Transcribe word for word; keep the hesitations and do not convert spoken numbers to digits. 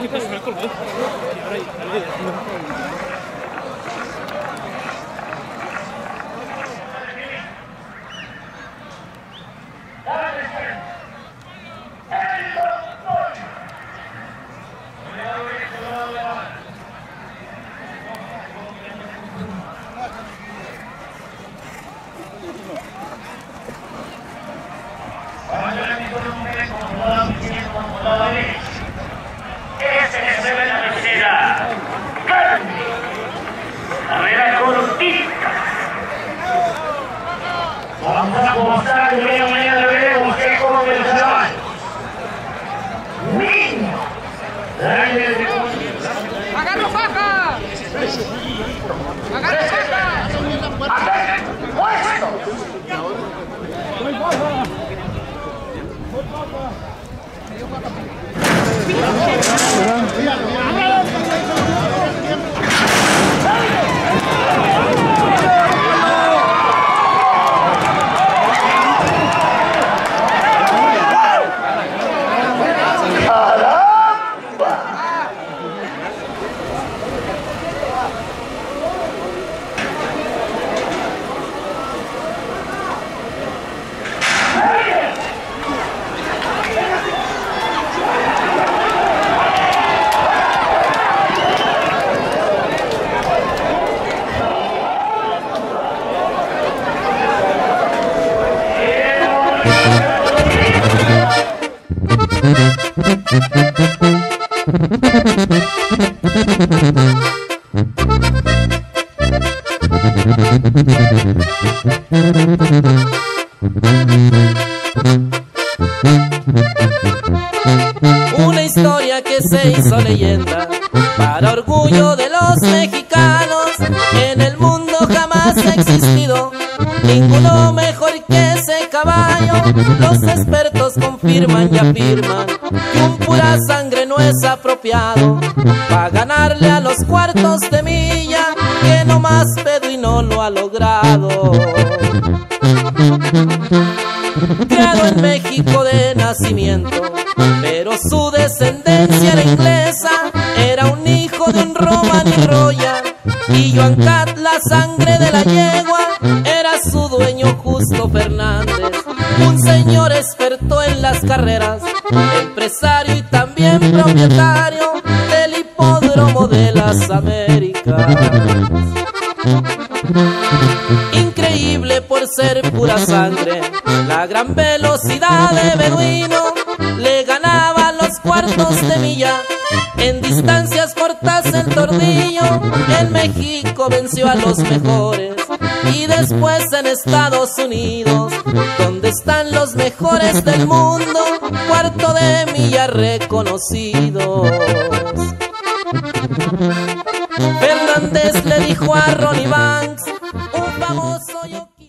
Vamos a mostrar que mañana, mañana veremos qué come el chaval. ¡Niño! ¡Agarra faja! ¡Agarra faja! ¡Puesto! Una historia que se hizo leyenda para orgullo de los mexicanos. En el mundo jamás ha existido ninguno mejor que ese caballo. Los expertos confirman y afirman que un pura sangre no es apropiado para ganarle a los cuartos de milla, que no más pedo y no lo ha logrado. Criado en México de nacimiento, pero su descendencia era inglesa. Era un hijo de un Roman y Roya, y Joan Cat, la sangre de la yegua, era su dueño Justo Fernández, un señor experto en las carreras, empresario y también propietario del hipódromo de las Américas. Increíble por ser pura sangre, la gran velocidad de Beduino le ganaba los cuartos de milla. En distancias cortas el tordillo, en México venció a los mejores. Y después en Estados Unidos, donde están los mejores del mundo, cuarto de milla reconocidos. Fernández le dijo a Ronnie Banks, un famoso yo